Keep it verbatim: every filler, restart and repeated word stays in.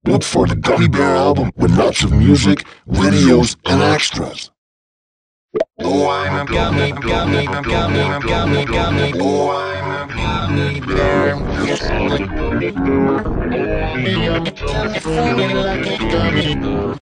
built for the Gummy Bear album with lots of music, videos, and extras. Oh, I'm a gummy, gummy, gummy, gummy, gummy. Oh, I'm a gummy bear. Yes, I'm a gummy bear. Oh, I'm a gummy, gummy, gummy, gummy.